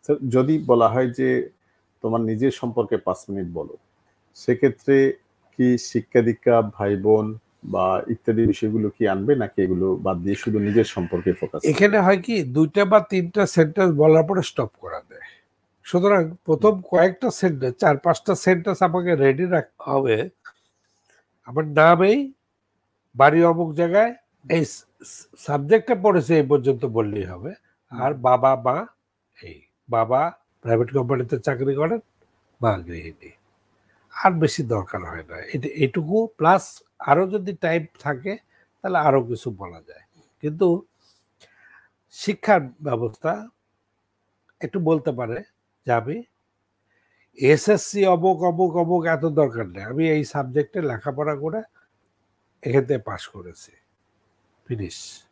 তো যদি বলা হয় যে তোমার নিজের সম্পর্কে 5 মিনিট বলো, সেক্ষেত্রে কি শিক্ষা দীক্ষা, ভাই বোন বা ইত্যাদি বিষয়গুলো কি আনবে, নাকি এগুলো বাদ দিয়ে শুধু নিজের সম্পর্কে ফোকাস? এখানে হয় কি 2টা বা 3টা সেন্টেন্স বলার পরে স্টপ করা দেয়। সুতরাং প্রথম কয়েকটা সেন্টেন্স, 4-5টা সেন্টেন্স আমাকে রেডি রাখতে হবে। আমার নামেই, বাড়ি অমুক জায়গায়, এই সাবজেক্টটা পড়েছে এই পর্যন্ত বললেই হবে। আর বাবা মা, এই বাবা প্রাইভেট কোম্পানিতে চাকরি করেন, মা গৃহিণী। আর বেশি দরকার হয় না। এটুকু প্লাস আরো যদি টাইম থাকে তাহলে আরো কিছু বলা যায়। কিন্তু শিক্ষার ব্যবস্থা একটু বলতে পারে যে আমি এসএসসি অমুক অমুক অমুক এত দরকার নেই, আমি এই সাবজেক্টে লেখাপড়া করে এখান থেকে পাশ করেছি, ফিনিশ।